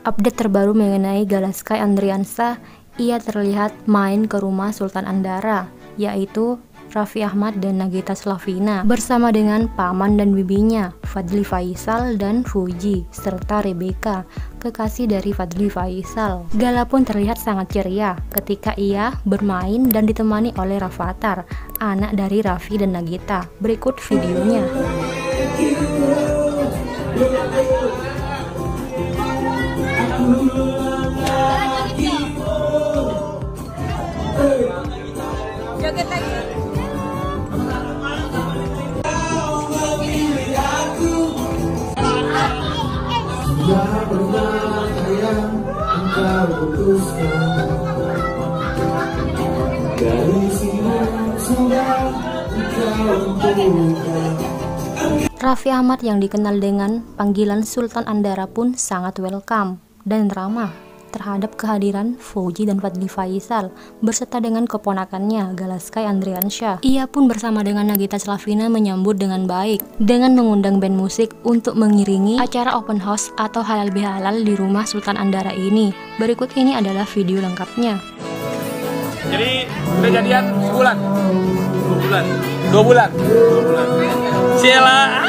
Update terbaru mengenai Galaskai Andriansyah, ia terlihat main ke rumah Sultan Andara, yaitu Raffi Ahmad dan Nagita Slavina, bersama dengan paman dan bibinya, Fadly Faisal dan Fuji, serta Rebecca, kekasih dari Fadly Faisal. Gala pun terlihat sangat ceria ketika ia bermain dan ditemani oleh Rafattar, anak dari Raffi dan Nagita. Berikut videonya. Joget lagi. Sudah pernah yang engkau putuskan, dari sini sudah engkau tentukan. Raffi Ahmad yang dikenal dengan panggilan Sultan Andara pun sangat welcome dan ramah terhadap kehadiran Fuji dan Fadly Faisal berserta dengan keponakannya Galaskai Andriansyah. Ia pun bersama dengan Nagita Slavina menyambut dengan baik dengan mengundang band musik untuk mengiringi acara open house atau halal bihalal di rumah Sultan Andara ini. Berikut ini adalah video lengkapnya. Jadi udah jadian sebulan, 2 bulan. Ciela.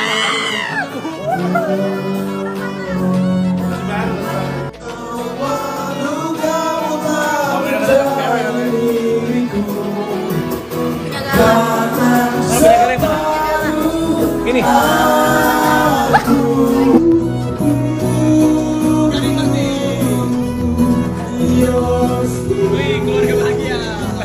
Ini. Wih, keluarga bahagia.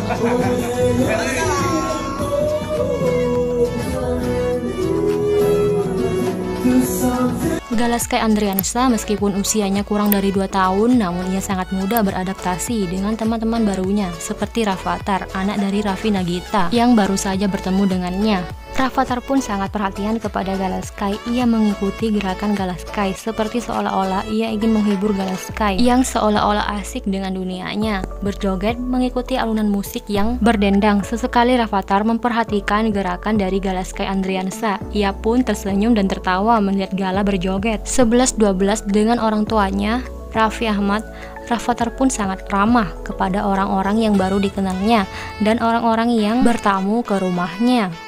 Galaskai Andriansyah meskipun usianya kurang dari 2 tahun, namun ia sangat mudah beradaptasi dengan teman-teman barunya seperti Rafattar, anak dari Raffi Nagita yang baru saja bertemu dengannya. Rafattar pun sangat perhatian kepada Galaskai. Ia mengikuti gerakan Galaskai seperti seolah-olah ia ingin menghibur Galaskai yang seolah-olah asik dengan dunianya, berjoget mengikuti alunan musik yang berdendang. Sesekali Rafattar memperhatikan gerakan dari Galaskai Andriansyah. Ia pun tersenyum dan tertawa melihat Gala berjoget 11-12 dengan orang tuanya Raffi Ahmad. Rafattar pun sangat ramah kepada orang-orang yang baru dikenalnya dan orang-orang yang bertamu ke rumahnya.